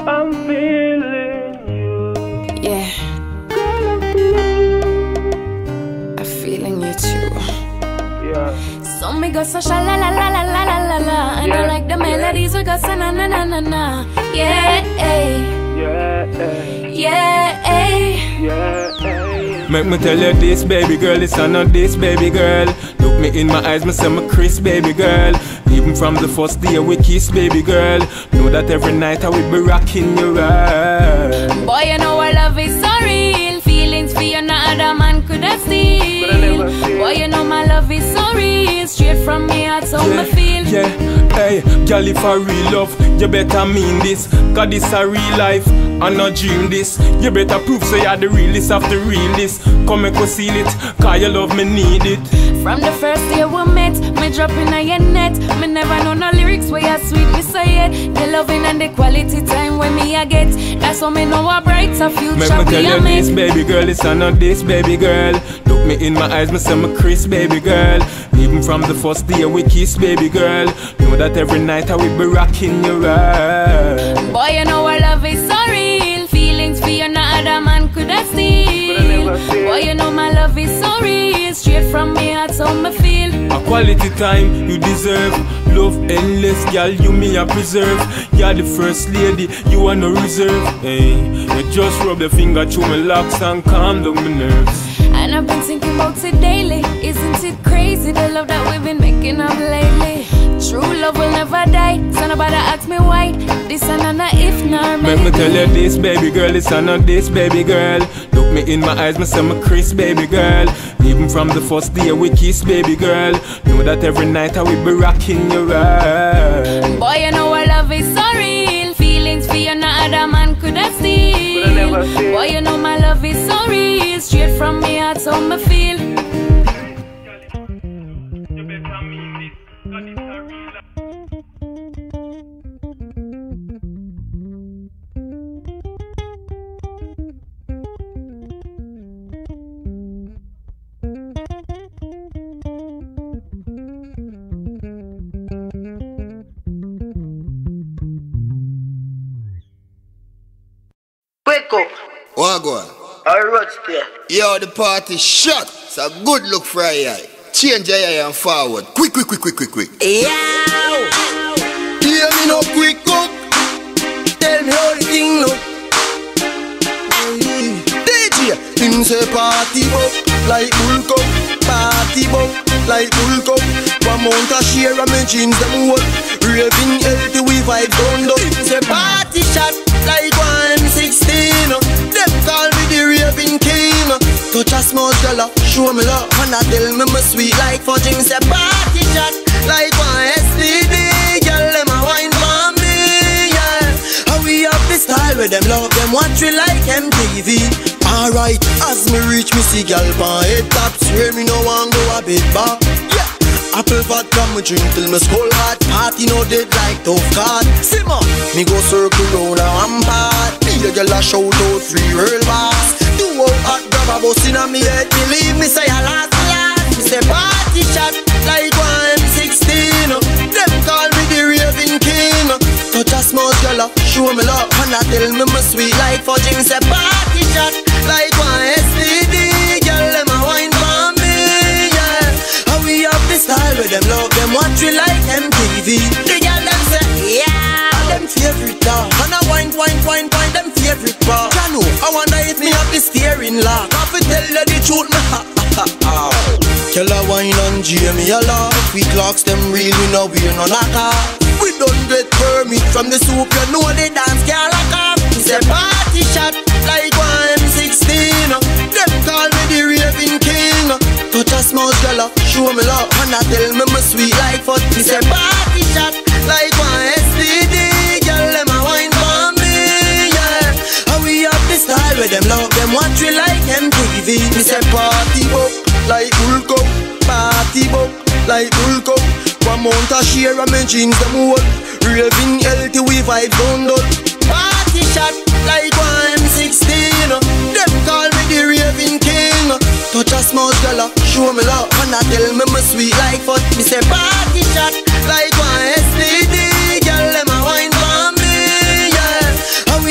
I'm feeling you. Yeah, I'm feeling you too. Yeah. So me go so sha la la la la la la la la. And I like the melodies we go so na na na na na. Yeah, Yeah. yeah, Yeah. Make me tell you this, baby girl, it's not this, baby girl. Look me in my eyes, me say me Chris, baby girl. Even from the first day we kiss, baby girl. Know that every night I will be rocking your world. Boy, you know our love is so real. Feelings for you, no other man could have seen. But I never feel. Boy, you know my love is so real. Straight from me heart, so me feel. Yeah, hey, girl, if I real love, you better mean this. Cause this a real life, I not dream this. You better prove so you're the realest of the realest. Come and go seal it, cause your love me need it. From the first day we met, me dropping on your net. Me never know no lyrics where you sweet me say it. The loving and the quality time when me I get. That's how me know a brighter future. Make me tell you this, baby girl, it's not this, baby girl. Look me in my eyes, me say me Chris, baby girl. Even from the first day we kiss, baby girl. Know that every night I will be rocking your world. Boy, you know our love is so real. Feelings for you, no other man could have seen. But I never feel. Boy, you know my love is so real. Straight from me heart, so me feel. A quality time you deserve. Love endless, girl, you me a preserve. You're the first lady, you are no reserve. Hey, you just rub your finger through my locks and calm down my nerves. And I've been thinking about it daily. Isn't it crazy the love that we've been making up lately? True love will never die. So nobody ask me why. This and not if nor Make me tell you this, baby girl, it's not this, baby girl. Look me in my eyes, me say me Chris, baby girl. Even from the first day we kiss, baby girl. Know that every night I will be rocking your world. Boy, you know our love is so real. Feelings for you, no other man could have seen. But I never feel. Boy, you know my love is so real. Straight from me heart, so me feel. Wake up. What go on? I Rochelle. Yo, the party shut. It's a good look for a eye. Change your eye and forward. Quick. Yow. Hear me no quick up. Tell me how the thing look. DJ, him say party up like bull cup. Party up like bull cup. One mount a share of me jeans them hold. Raving healthy we vibe down up. Him say party shot like 116. Them call me the raving king. Touch a small girl, show me love. And I tell me my sweet like fudge. Him say party shot like 1 STD. Girl, them a wine for me, yeah. How we have the style where them love them watch we like MTV. Alright, as me reach me see gal pan head top. Swear me no want go a bit bar. Yeah, apple vodka me drink till me skull hot. Party no dead like tough card. Simmer, me go circle round a rampart. Me a gal a shout out free world boss. Do out hot grab a bus inna me head. Believe me say I last. Me say party shot like 116. Them call me the raving king. Touch a small girl, show me love. And I tell me my sweet like fudge. Him say party shot like 1 STD. Girl, them a wine for me, yeah. How we have the style where them love them watch we like MTV. The girl them say yeah. Them favorite dog. And I wine them favorite part. You know, I wonder if me have the steering lock. I fi tell you the truth, me ha ha ha. Killer wine and Jamie a laugh. We clocks them real, we know we no knock off. We don't get permit from the soup, you know the dance can't lock off. He say party shot like 116. Them call me the raving king. Touch a small girl, show me love. And I tell me my sweet like foot. He say party shot like 1 STD. Girl, them a wine for me, yeah. How we have the style where them love them watch we like MTV. Me say party up like bull cup. Party up like bull cup. One mount a share of me jeans them hold. Raving healthy we vibe down up. Party shot like 116. Them call me the raving king. Touch a small girl, show me love. And I tell me my sweet like foot. Me say party shot like 1 STD. Girl, them a wine for me, yeah. How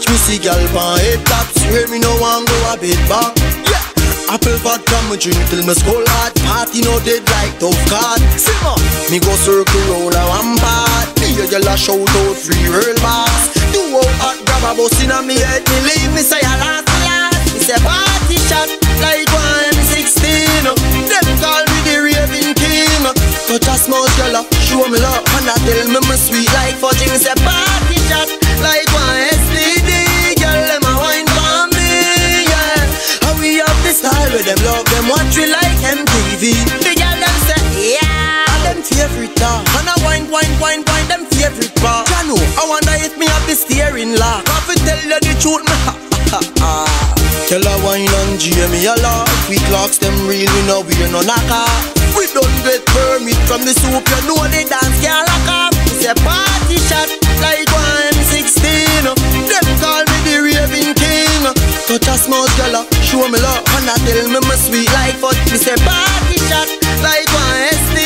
reach me see gal pan head top. Swear me no want go a bit back. Yeah. Apple vodka me drink till my skull hot. Party no dead like tough card. Simmer, me go circle round a one part. Me a gyal a shout out free real boss. Do out hot grab a bus inna me head. Me leave me say a last. Me say party shot like 116. Them call me the raving king. Touch a small gyal show me love and I tell me sweet like fudge. Me say party shot like 1 STD. Gyal them a wine for me, yeah. How we have the style with them love them watch we like MTV. The gyal them say yeah, them favorite talk. And I wine them favorite part. Ya know, I wonder if me have the steering lock. I fi tell you the truth, me ha ha ha. Tell her wine and Jamie a laugh. We clocks them real, we know we no knocker. We don't get permit from the soup, you know the dance can't lock up. It's a party shot like 116. Them call me the raving king. Touch a small girl, show me love and I tell me sweet like fuck. It's a party shot like 1 ST.